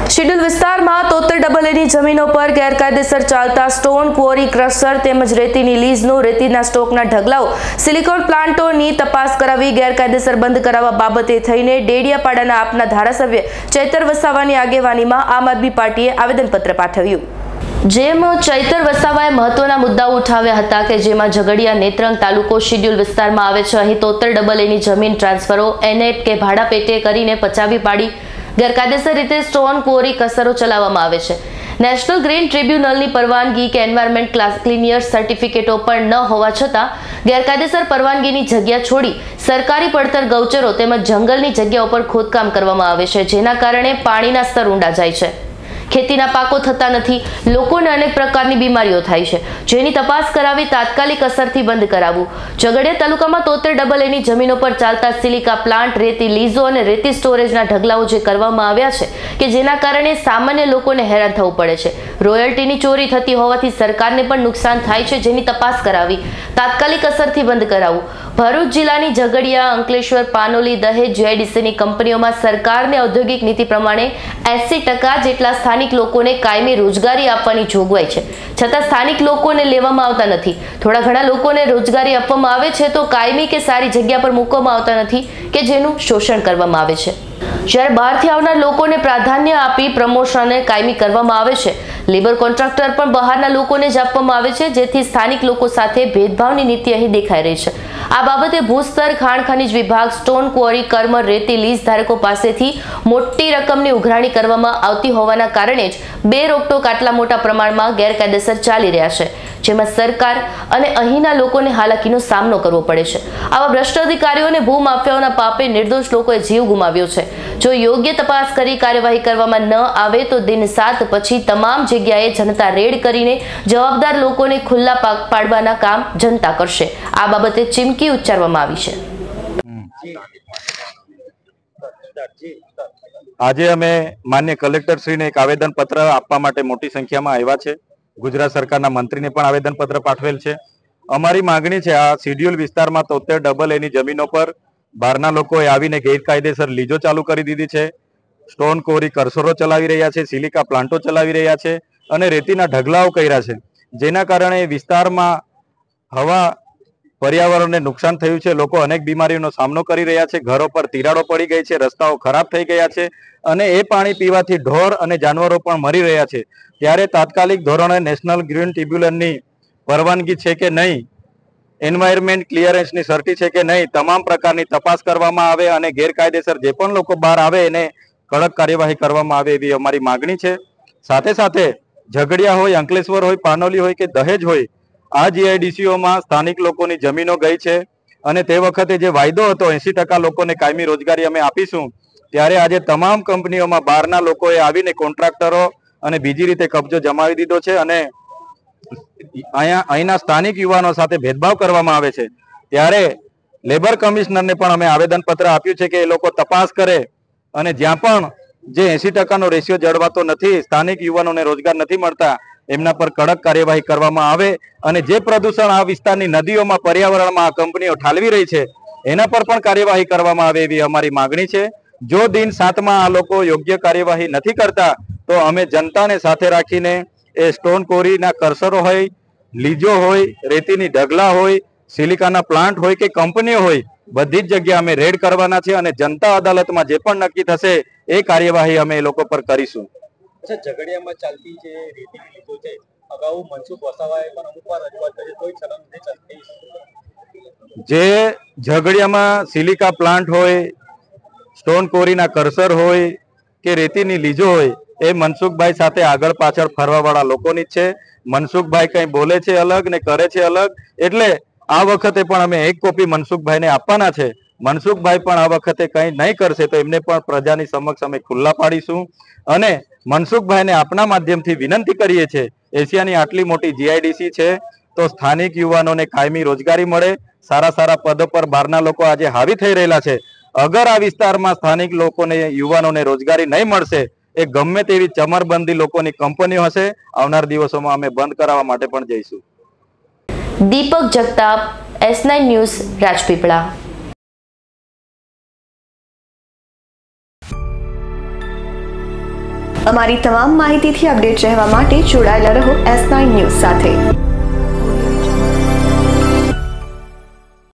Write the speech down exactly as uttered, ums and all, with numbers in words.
Schedule વિસ્તારમાં તોતેર double એની જમીનો પર ગેરકાયદેસર ચાલતા સ્ટોન ક્વોરી, ક્રશર તેમજ રેતીની લીઝનો રેતીના સ્ટોકના ઢગલાઓ, સિલિકોન પ્લાન્ટોની તપાસ કરાવી ગેરકાયદેસર બંધ કરાવવા બાબતે થઈને ડેડિયાપાડાના આપના ધારાસભ્ય ચૈતર વસાવાની આગેવાનીમાં આમ આદમી પાર્ટીએ આવેદનપત્ર પાઠવ્યું। જેમાં ચૈતર વસાવાએ મહત્વના મુદ્દાઓ ઉઠાવ્યા હતા કે જેમાં ઝઘડિયા નેત્રંગ તાલુકો શિડ્યુલ વિસ્તારમાં આવે છે। અહીં તોતેર ડબલ એની જમીન ટ્રાન્સફરો એનેટ કે ભાડા પેટે કરીને પચાવી પાડી ગેરકાયદેસર રીતે સ્ટોન ક્વોરી કસરો ચલાવવામાં આવે છે। નેશનલ ગ્રીન ટ્રિબ્યુનલની પરવાનગી કે એન્વાયરમેન્ટ ક્લિયર સર્ટિફિકેટો પણ ન હોવા છતાં ગેરકાયદેસર પરવાનગીની જગ્યા છોડી સરકારી પડતર ગૌચરો તેમજ જંગલની જગ્યાઓ પર ખોદકામ કરવામાં આવે છે, જેના કારણે પાણીના સ્તર ઊંડા જાય છે, ખેતીના પાકો થતા નથી, લોકોને અનેક પ્રકારની બીમારીઓ થાય છે, જેની તપાસ કરાવી તાત્કાલિક અસરથી બંધ કરાવવું। ઝઘડિયા તાલુકામાં તોતેર ડબલ એની જમીનો પર ચાલતા સિલિકા પ્લાન્ટ, રેતી લીઝો અને રેતી સ્ટોરેજના ઢગલાઓ જે કરવામાં આવ્યા છે કે જેના કારણે સામાન્ય લોકોને હેરાન થવું પડે છે। રોયલ્ટીની ચોરી થતી હોવાથી સરકારને પણ નુકસાન થાય છે, જેની તપાસ કરાવી તાત્કાલિક અસરથી બંધ કરાવવું। ભરૂચ જિલ્લાની ઝઘડિયા, અંકલેશ્વર, પાનોલી, દહેજ જીઆઈડીસીની કંપનીઓમાં સરકારની ઔદ્યોગિક નીતિ પ્રમાણે એસી ટકા જેટલા સ્થાનિક લોકોને કાયમી રોજગારી આપવાની જોગવાઈ છે, છતાં સ્થાનિક લોકોને લેવામાં આવતા નથી। થોડા ઘણા લોકોને રોજગારી આપવામાં આવે છે તો કાયમી કે સારી જગ્યા પર મૂકવામાં આવતા નથી કે જેનું શોષણ કરવામાં આવે છે। જ્યારે બહારથી આવનાર લોકોને પ્રાધાન્ય આપી પ્રમોશન કાયમી કરવામાં આવે છે। લેબર કોન્ટ્રાક્ટર પણ બહારના લોકોને જ આપવામાં આવે છે, જેથી સ્થાનિક લોકો સાથે ભેદભાવની નીતિ અહીં દેખાઈ રહી છે। આ બાબતે ભૂસ્તર, ખાણ ખનીજ વિભાગ, સ્ટોન ક્વોરી, કર્મ, રેતી લીઝ ધારકો પાસેથી મોટી રકમની ઉઘરાણી કરવામાં આવતી હોવાના કારણે જ બે રોકટોક આટલા મોટા પ્રમાણમાં ગેરકાયદેસર ચાલી રહ્યા છે, જેમાં સરકાર અને અહીંના લોકોને હાલાકીનો સામનો કરવો પડે છે। આવા ભ્રષ્ટ અધિકારીઓને ભૂમાફિયાઓના પાપે નિર્દોષ લોકોએ જીવ ગુમાવ્યો છે। જો યોગ્ય તપાસ કરી કાર્યવાહી કરવામાં ન આવે તો દિન સાત પછી તમામ જગ્યાએ જનતા રેડ કરીને જવાબદાર લોકોને ખુલ્લા પાડવાના કામ જનતા કરશે। આ બાબતે ચીમકી ઉચ્ચારવામાં આવી છે। આજે અમે માન્ય કલેક્ટર શ્રીને એક આવેદન પત્ર આપવા માટે મોટી સંખ્યામાં આવ્યા છે। ગુજરાત સરકારના મંત્રીને પણ આવેદન પત્ર પાઠવેલ છે। અમારી માંગણી છે, આ શિડ્યુલ વિસ્તારમાં તોતેર ડબલ એની જમીનો પર બહારના લોકોએ આવીને ગેરકાયદેસર લીજો ચાલુ કરી દીધી છે, સ્ટોન કોરી કરસરો ચલાવી રહ્યા છે, સિલિકા પ્લાન્ટો ચલાવી રહ્યા છે અને રેતીના ઢગલાઓ કર્યા છે, જેના કારણે વિસ્તારમાં હવા, પર્યાવરણને નુકસાન થયું છે, લોકો અનેક બીમારીઓનો સામનો કરી રહ્યા છે, ઘરો પર તિરાડો પડી ગઈ છે, રસ્તાઓ ખરાબ થઈ ગયા છે અને એ પાણી પીવાથી ઢોર અને જાનવરો પણ મરી રહ્યા છે। ત્યારે તાત્કાલિક ધોરણે નેશનલ ગ્રીન ટ્રિબ્યુનલની પરવાનગી છે કે નહીં, એન્વાયરમેન્ટ ક્લિયરન્સની સર્ટી છે કે નહીં, તમામ પ્રકારની તપાસ કરવામાં આવે અને ગેરકાયદેસર જે પણ લોકો બહાર આવે એને કડક કાર્યવાહી કરવામાં આવે એવી અમારી માગણી છે। સાથે સાથે ઝઘડિયા હોય, અંકલેશ્વર હોય, પાનોલી હોય કે દહેજ હોય, આ જીઆઈડીસીઓમાં સ્થાનિક લોકોની જમીનો ગઈ છે અને તે વખતે જે વાયદો હતો એસી ટકા લોકોને કાયમી રોજગારી અમે આપીશું, ત્યારે આજે તમામ કંપનીઓમાં બહારના લોકોએ આવીને કોન્ટ્રાક્ટરો અને બીજી રીતે કબજો જમાવી દીધો છે અને અહીંયા અહીંના સ્થાનિક યુવાનો સાથે ભેદભાવ કરવામાં આવે છે। ત્યારે લેબર કમિશનરને પણ અમે આવેદનપત્ર આપ્યું છે કે એ લોકો તપાસ કરે અને જ્યાં પણ જે એસી ટકાનો રેશિયો જળવાતો નથી, સ્થાનિક યુવાનોને રોજગાર નથી મળતા, એમના પર કડક કાર્યવાહી કરવામાં આવે અને જે પ્રદૂષણ આ વિસ્તારની નદીઓમાં, પર્યાવરણમાં આ કંપનીઓ ઠાલવી રહી છે એના પર પણ કાર્યવાહી કરવામાં આવે એવી અમારી માગણી છે। જો દિન સાતમાં આ લોકો યોગ્ય કાર્યવાહી નથી કરતા તો અમે જનતાને સાથે રાખીને એ સ્ટોન કોરીના કરસરો હોય, લીજો હોય, રેતીની ઢગલા હોય, સિલિકાના પ્લાન્ટ હોય કે કંપનીઓ હોય, બધી જ જગ્યાએ અમે રેડ કરવાના છે અને જનતા અદાલતમાં જે પણ નક્કી થશે એ કાર્યવાહી અમે એ લોકો પર કરીશું। ઝઘડિયામાં ચાલતી જે રેતીની લીધો છે, અગાઉ મનસુખ વસાવાએ પણ અમુક વાર રજૂઆત કરી, કોઈ શરમ નથી ચાલતી। જે ઝઘડિયામાં સિલિકા પ્લાન્ટ હોય, સ્ટોન કોરીના કરસર હોય કે રેતીની લીજો હોય, એ મનસુખભાઈ સાથે આગળ પાછળ ફરવા વાળા લોકોની જ છે। મનસુખભાઈ કઈ બોલે છે અલગ ને કરે છે અલગ, એટલે આ વખતે પણ અમે એક કોપી મનસુખભાઈને આપવાના છે। મનસુખભાઈ પણ આ વખતે કંઈ નહીં કરશે તો એમને પણ પ્રજાની સમક્ષ અમે ખુલ્લા પાડીશું અને મનસુખભાઈને આપના માધ્યમથી વિનંતી કરીએ છીએ, એશિયાની આટલી મોટી જીઆઈડીસી છે તો સ્થાનિક યુવાનોને કાયમી રોજગારી મળે, સારા સારા પદો પર બહારના લોકો આજે હાવી થઈ રહેલા છે। અગર આ વિસ્તારમાં સ્થાનિક લોકોને, યુવાનોને રોજગારી નહીં મળશે, એ ગમે તેવી ચમરબંધી લોકોની કંપનીઓ હશે, આવનાર દિવસોમાં અમે બંધ કરાવવા માટે પણ જઈશું। Deepak Jagtap, S nine news, Rajpipla. અમારી તમામ માહિતીથી અપડેટ રહેવા માટે જોડાયેલા રહો એસ નાઇન ન્યૂઝ સાથે।